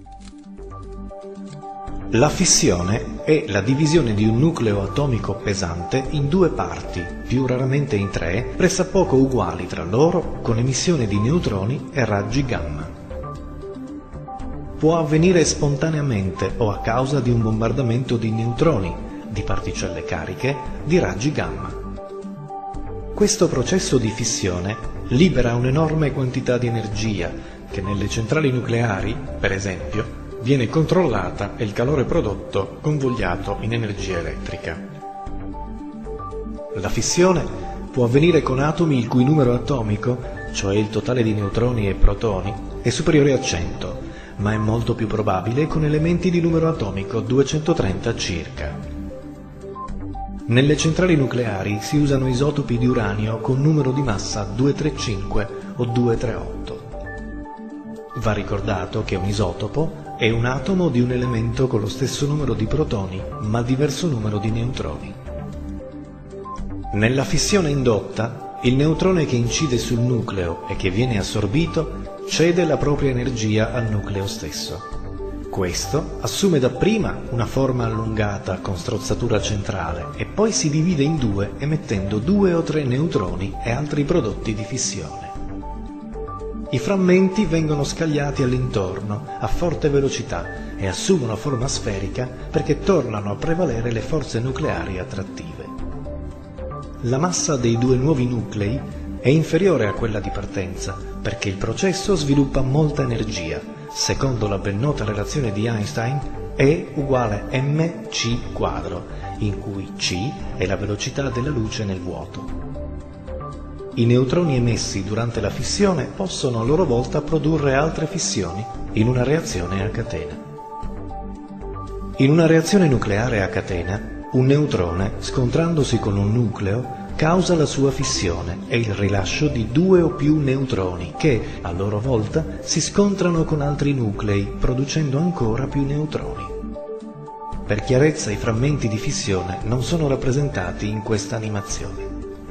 La fissione è la divisione di un nucleo atomico pesante in due parti, più raramente in tre, pressappoco uguali tra loro, con emissione di neutroni e raggi gamma. Può avvenire spontaneamente o a causa di un bombardamento di neutroni, di particelle cariche, di raggi gamma. Questo processo di fissione libera un'enorme quantità di energia che nelle centrali nucleari, per esempio, viene controllata e il calore prodotto convogliato in energia elettrica. La fissione può avvenire con atomi il cui numero atomico, cioè il totale di neutroni e protoni, è superiore a 100, ma è molto più probabile con elementi di numero atomico 230 circa. Nelle centrali nucleari si usano isotopi di uranio con numero di massa 235 o 238. Va ricordato che un isotopo è un atomo di un elemento con lo stesso numero di protoni, ma diverso numero di neutroni. Nella fissione indotta, il neutrone che incide sul nucleo e che viene assorbito cede la propria energia al nucleo stesso. Questo assume dapprima una forma allungata con strozzatura centrale e poi si divide in due emettendo 2 o 3 neutroni e altri prodotti di fissione. I frammenti vengono scagliati all'intorno a forte velocità e assumono forma sferica perché tornano a prevalere le forze nucleari attrattive. La massa dei due nuovi nuclei è inferiore a quella di partenza perché il processo sviluppa molta energia, secondo la ben nota relazione di Einstein E uguale mc quadro, in cui c è la velocità della luce nel vuoto. I neutroni emessi durante la fissione possono a loro volta produrre altre fissioni in una reazione a catena. In una reazione nucleare a catena, un neutrone, scontrandosi con un nucleo, causa la sua fissione e il rilascio di 2 o più neutroni che, a loro volta, si scontrano con altri nuclei, producendo ancora più neutroni. Per chiarezza, i frammenti di fissione non sono rappresentati in questa animazione.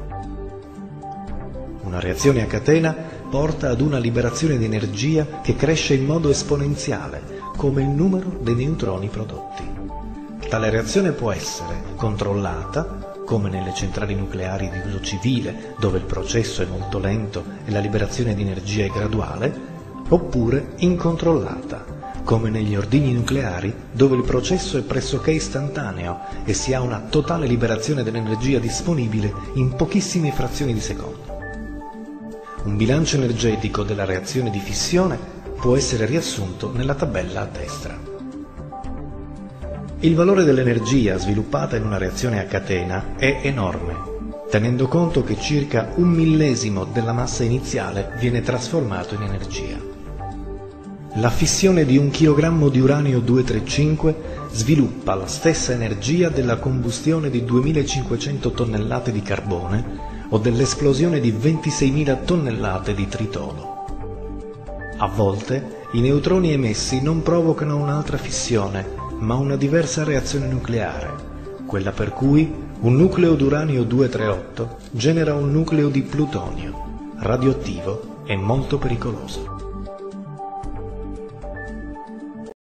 Una reazione a catena porta ad una liberazione di energia che cresce in modo esponenziale, come il numero dei neutroni prodotti. Tale reazione può essere controllata, come nelle centrali nucleari di uso civile, dove il processo è molto lento e la liberazione di energia è graduale, oppure incontrollata, come negli ordigni nucleari, dove il processo è pressoché istantaneo e si ha una totale liberazione dell'energia disponibile in pochissime frazioni di secondo. Un bilancio energetico della reazione di fissione può essere riassunto nella tabella a destra. Il valore dell'energia sviluppata in una reazione a catena è enorme, tenendo conto che circa 1/1000 della massa iniziale viene trasformato in energia. La fissione di 1 chilogrammo di uranio 235 sviluppa la stessa energia della combustione di 2500 tonnellate di carbone o dell'esplosione di 26.000 tonnellate di tritolo. A volte i neutroni emessi non provocano un'altra fissione, ma una diversa reazione nucleare, quella per cui un nucleo d'uranio 238 genera un nucleo di plutonio, radioattivo e molto pericoloso.